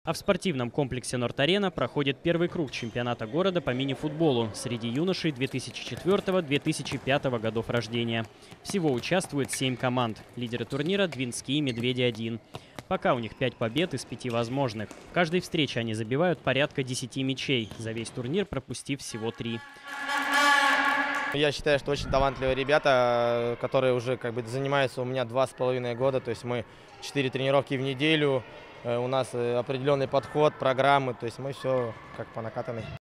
А в спортивном комплексе «Норд-Арена» проходит первый круг чемпионата города по мини-футболу среди юношей 2004-2005 годов рождения. Всего участвует 7 команд. Лидеры турнира – Двинские «Медведи-1». Пока у них 5 побед из 5 возможных. В каждой встрече они забивают порядка 10 мячей, за весь турнир пропустив всего 3. Я считаю, что очень талантливые ребята, которые уже занимаются у меня 2,5 года. То есть мы 4 тренировки в неделю, у нас определенный подход, программы, то есть мы все как по накатанной.